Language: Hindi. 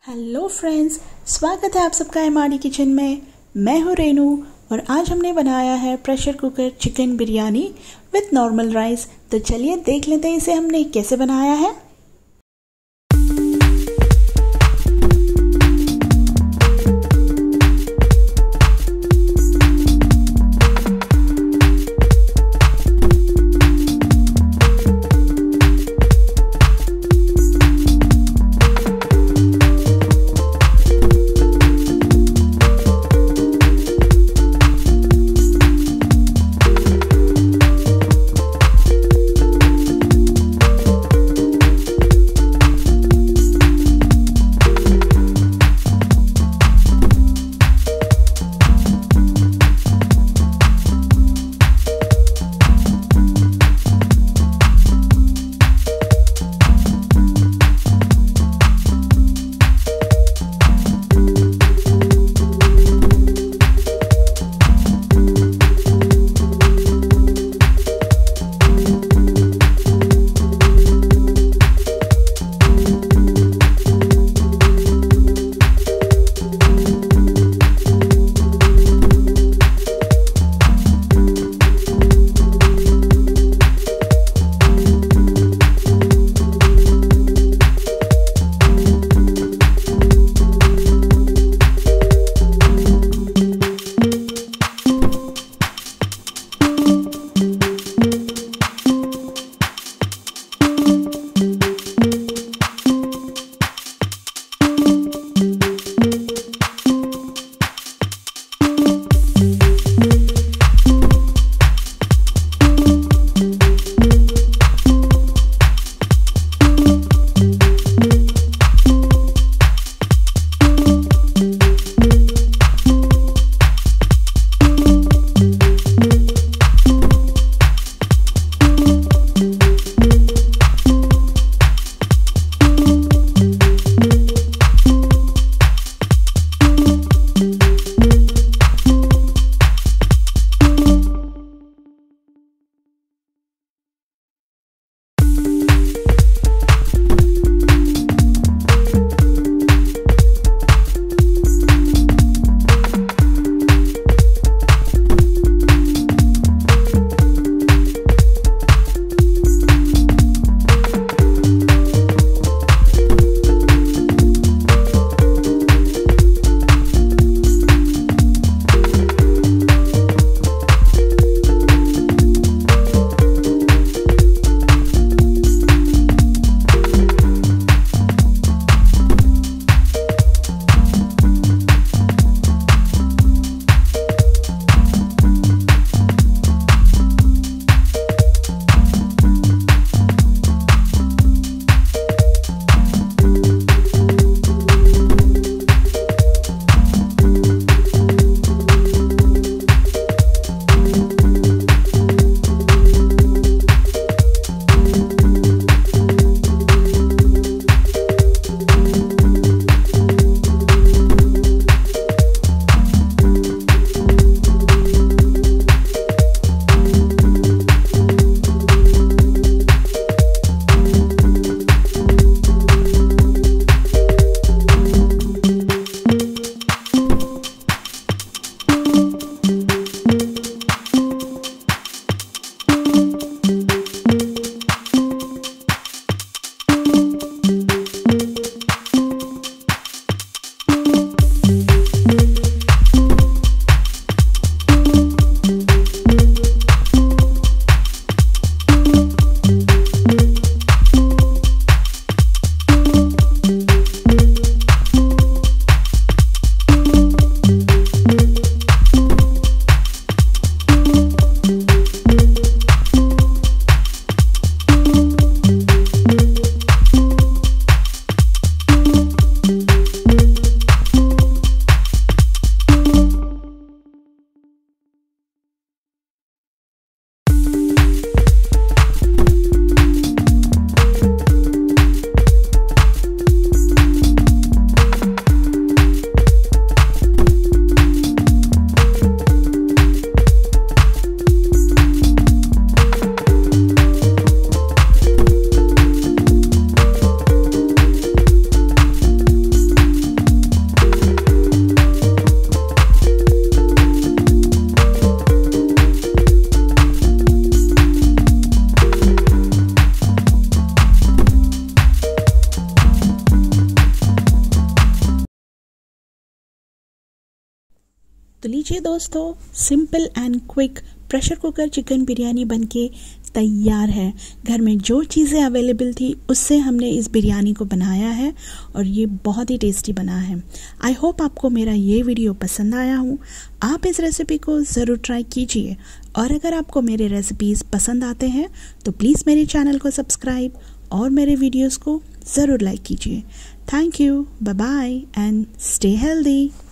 हेलो फ्रेंड्स, स्वागत है आप सबका एमआरडी किचन में। मैं हूँ रेनू और आज हमने बनाया है pressure cooker chicken biryani with normal rice. तो चलिए देख लेते हैं इसे हमने कैसे बनाया है। तो लीजिए दोस्तों, simple and quick pressure cooker chicken biryani बनके तैयार है। घर में जो चीज़ें अवेलेबल थी उससे हमने इस बिरयानी को बनाया है और ये बहुत ही टेस्टी बना है। आई होप आपको मेरा ये वीडियो पसंद आया हो। आप इस रेसिपी को ज़रूर ट्राई कीजिए और अगर आपको मेरे रेसिपीज़ पसंद आते हैं तो प्लीज़ मेरे चैनल को सब्सक्राइब और मेरे वीडियोस को ज़रूर लाइक कीजिए। Thank you, bye bye and stay healthy.